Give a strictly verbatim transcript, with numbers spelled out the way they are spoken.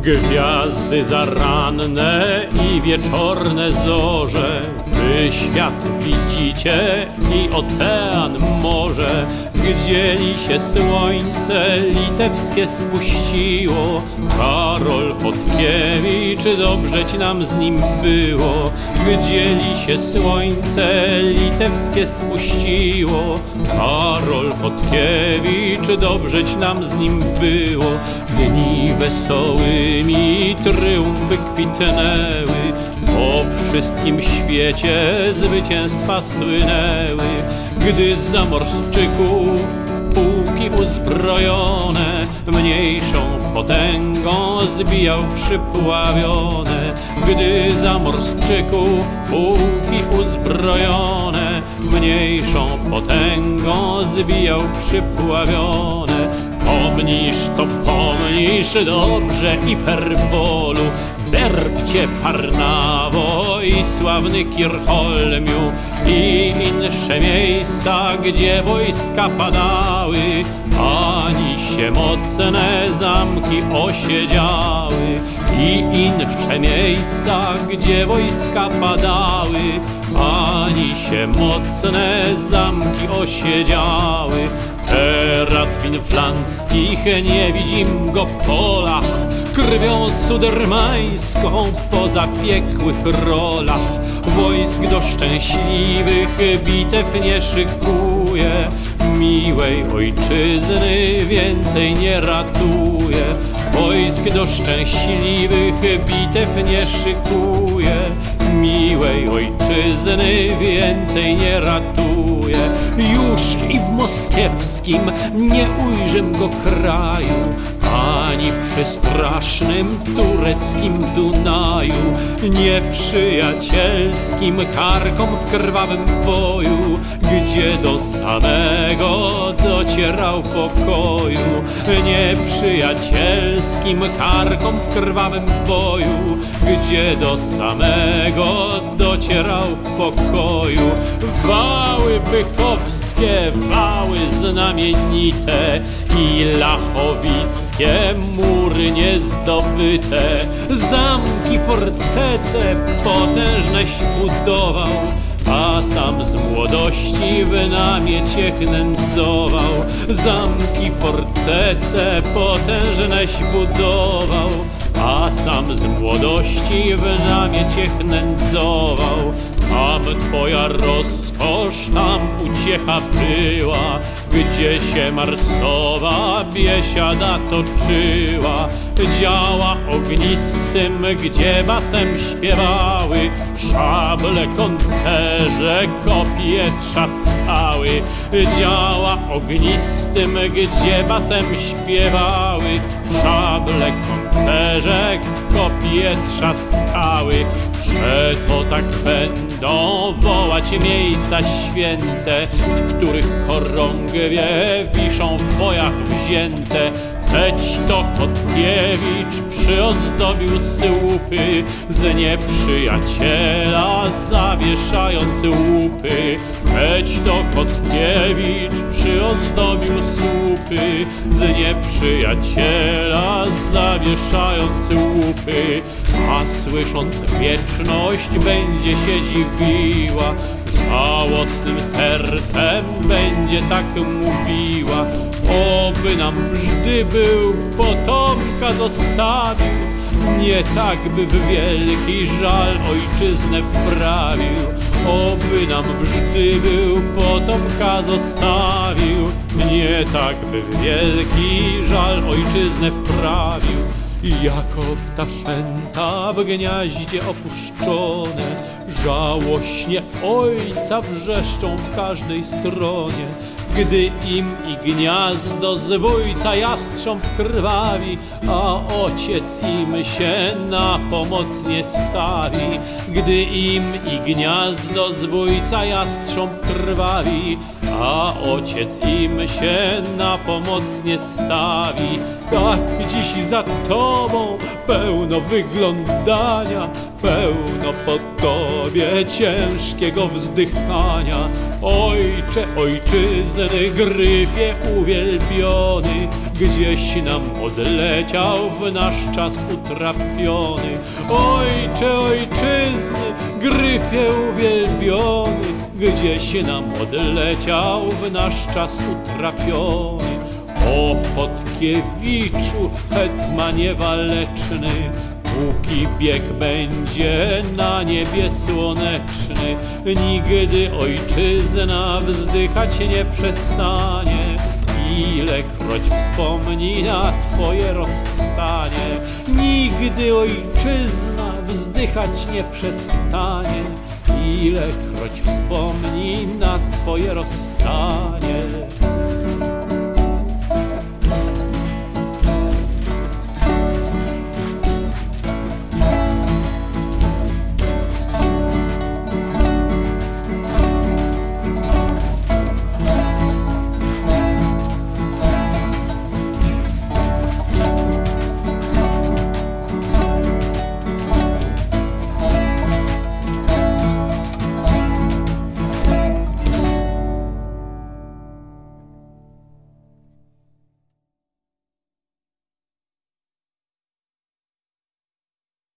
Gwiazdy zaranne i wieczorne zorze, wy świat widzicie i ocean morze, gdzie się słońce litewskie spuściło. Karol Chodkiewicz, dobrzeć nam z nim było, gdzie się słońce litewskie spuściło. Karol Chodkiewicz, dobrzeć nam z nim było. Dni wesołymi triumfy kwitnęły, po wszystkim świecie zwycięstwa słynęły, gdy z zamorszczyków pułki uzbrojone mniejszą potęgą zbijał przypławione. Gdy z zamorszczyków pułki uzbrojone mniejszą potęgą zbijał przypławione. Pomnisz to pomnisz dobrze i Perbolu, Derbcie, Parnawo i sławny Kirchholmiu i insze miejsca, gdzie wojska padały, ani się mocne zamki osiedziały. I insze miejsca, gdzie wojska padały, ani się mocne zamki osiedziały. Teraz w inflanckich niewidzim-go polach, krwią sudermańską po zapiekłych rolach, wojsk do szczęśliwych bitew nie szykuje, miłej ojczyzny więcej nie ratuje. Wojsk do szczęśliwych bitew nie szykuje, miłej ojczyzny więcej nie ratuje. Już i w moskiewskim nie ujrzym go kraju, ani przy strasznym tureckim Dunaju, nieprzyjacielskim karkom w krwawym boju, gdzie do samego docierał pokoju. Nieprzyjacielskim karkom w krwawym boju, gdzie do samego docierał pokoju. Wały bychowskie, wały znamienite i lachowickie mury niezdobyte, zamki, fortece potężneś budował, a sam z młodości w namieciech nędzował. Zamki, fortece potężneś budował, a sam z młodości w namieciech nędzował. Tam twoja rozkosz, tam uciecha była, gdzie się marsowa biesiada toczyła. Działa ognistym, gdzie basem śpiewały, szable, koncerze, kopie trzaskały. Działa ognistym, gdzie basem śpiewały, szable, koncerze, kopie trzaskały. Przeto tak będą wołać miejsca święte, w których chorągwie wiszą w bojach wzięte. Leć to Chodkiewicz przyozdobił słupy, z nieprzyjaciela zawieszając łupy. Leć to Chodkiewicz przyozdobił słupy, z nieprzyjaciela zawieszając łupy. A słysząc wieczność będzie się dziwiła, żałosnym sercem będzie tak mówiła. Oby nam wżdy był, potomka zostawił, nie tak by w wielki żal ojczyznę wprawił. Oby nam wżdy był, potomka zostawił, nie tak by w wielki żal ojczyznę wprawił. Jako ptaszęta w gniaździe opuszczone, żałośnie ojca wrzeszczą w każdej stronie. Gdy im i gniazdo zbójca jastrząb krwawi, a ojciec im się na pomoc nie stawi. Gdy im i gniazdo zbójca jastrząb krwawi, a ojciec im się na pomoc nie stawi. Tak dziś za tobą pełno wyglądania, pełno po tobie ciężkiego wzdychania. Ojcze, ojczyzny, Gryfie uwielbiony, gdzieś nam odleciał w nasz czas utrapiony. Ojcze, ojczyzny, Gryfie uwielbiony, gdzieś nam odleciał w nasz czas utrapiony. O Chodkiewiczu, hetmanie waleczny, póki bieg będzie na niebie słoneczny, nigdy ojczyzna wzdychać nie przestanie, ilekroć wspomni na twoje rozstanie. Nigdy ojczyzna wzdychać nie przestanie, ilekroć wspomni na twoje rozstanie.